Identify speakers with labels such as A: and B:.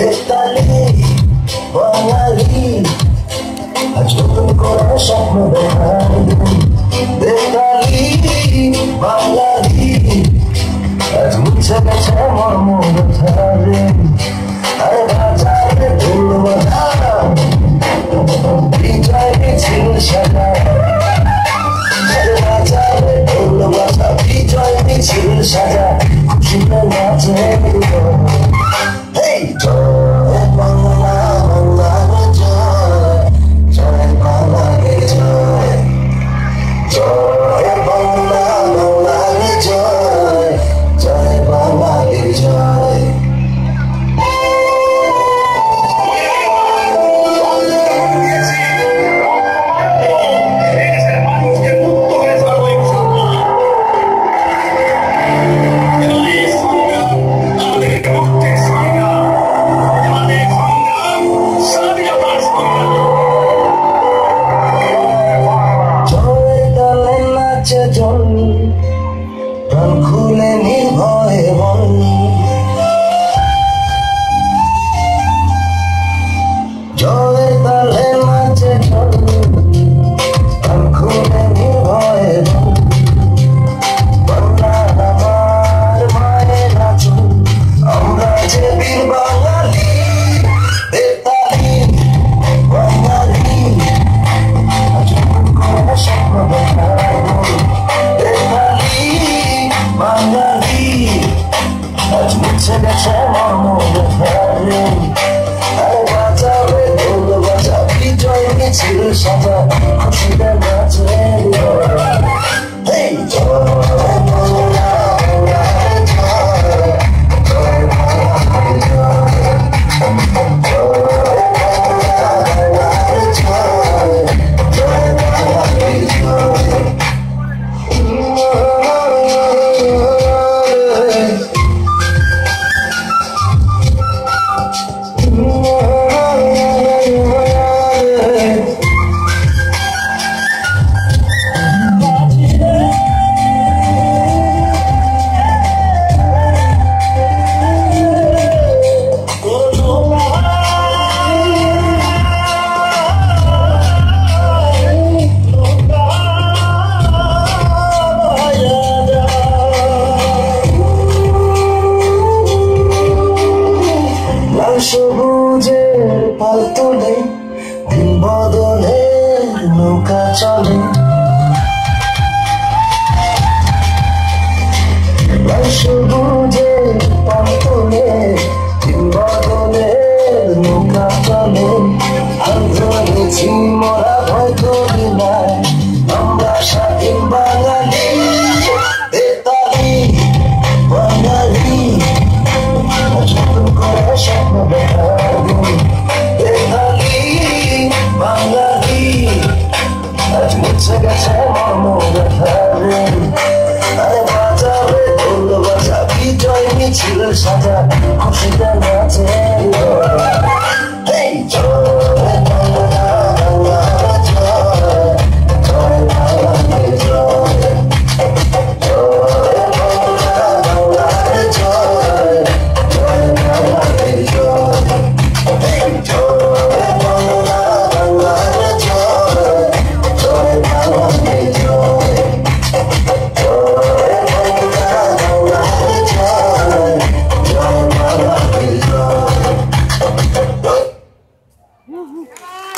A: বেতালি বাঙালি আজ নতুন করে স্বপ্ন দেখাই বেতালি বাঙালি আজ মুছে গেছে মর্ম ব্যথারে আরে বাজারে ঢোল বাজা বিজয় মিছিল সাজা আরে বাজারে ঢোল বাজা বিজয় মিছিল সাজা খুশিতে নাচে জয় বাংলা বাংলার জয় জয় বাংলার জয় জয় বাংলা বাংলার জয় জয় বাংলার জয় প্রাণ খুলে নির্ভয়ে বল জয়ের তালে নাচে চল প্রাণ খুলে নির্ভয়ে বল বাংলা আমার মায়ের নাচুন আমরা যে বীর বাঙালি বেতালি বাঙালি আজ করে স্বপ্ন দেখাই বাঙালি আজ মুছে গেছে মর্ম ব্যথারে আরে বাজাবে ঢোল বাজা বিজয় মিছিল সাজা খুশিতে নাচে জয় বাংলা বাংলার জয় জয় বাংলার জয় জয় বাংলা বাংলার জয় জয় বাংলার জয় সবুজের পাল তোলে দিন বদলে নৌকা চলে সবুজের পাল তোলে দিন বদলে নৌকা চলে আন্দোলনেছি মোরা ভয় করি নাই আমরা স্বাধীন বাঙালি বেতালি বাঙালি নতুন করে স্বপ্ন দেখাবো বেতালি বাঙালি আজ মুছে গেছে মর্ম ব্যথারে আরে বাজাবে ঢোল বাজা বিজয় মিছিল সাজা খুশিতে নাচে জয় বাংলা বাংলার জয় জয় বাংলার জয় জয় বাংলা বাংলার জয় জয় বাংলার জয় জয় বাংলা বাংলার জয় জয় বাংলার জয় জয় বাংলা বাংলার জয় জয় বাংলার জয়